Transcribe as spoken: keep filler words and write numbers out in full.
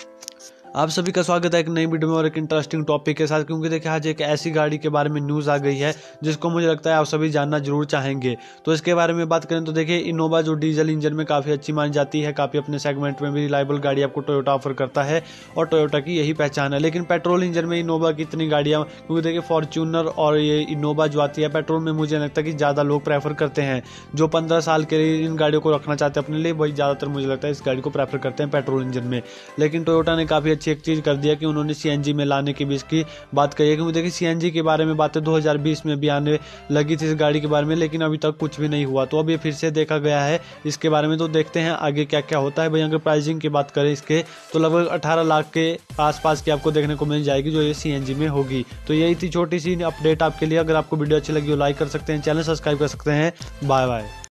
आप सभी का स्वागत है एक नई वीडियो में और एक इंटरेस्टिंग टॉपिक के साथ, क्योंकि देखिए आज एक ऐसी गाड़ी के बारे में न्यूज़ आ गई है जिसको मुझे लगता है आप सभी जानना जरूर चाहेंगे। तो इसके बारे में बात करें तो देखिए इनोवा जो डीजल इंजन में काफ़ी अच्छी मानी जाती है, काफ़ी अपने सेगमेंट में भी रिलायबल गाड़ी आपको टोयोटा ऑफर करता है और टोयोटा की यही पहचान है। लेकिन पेट्रोल इंजन में इनोवा की इतनी गाड़ियाँ, क्योंकि देखिए फॉर्च्यूनर और ये इनोवा जो आती है पेट्रोल में, मुझे लगता है कि ज़्यादा लोग प्रेफर करते हैं। जो पंद्रह साल के लिए इन गाड़ियों को रखना चाहते हैं अपने लिए, वही ज़्यादातर मुझे लगता है इस गाड़ी को प्रेफर करते हैं पेट्रोल इंजन में। लेकिन टोयोटा ने काफ़ी अच्छी एक चीज़ कर दिया, उन्होंने सीएनजी में लाने की भी इसकी बात कही है। क्योंकि देखिए सीएनजी के बारे में बातें दो हज़ार बीस में भी आने लगी थी इस गाड़ी के बारे में, लेकिन अभी तक कुछ भी नहीं हुआ। तो अब ये फिर से देखा गया है इसके बारे में, तो देखते हैं आगे क्या क्या होता है। भाई अगर प्राइसिंग की बात करें इसके, तो लगभग अठारह लाख के आसपास की आपको देखने को मिल जाएगी जो ये सीएनजी में होगी। तो यही थी छोटी सी अपडेट आपके लिए। अगर आपको वीडियो अच्छी लगी हो लाइक कर सकते हैं, चैनल सब्सक्राइब कर सकते हैं। Bye bye.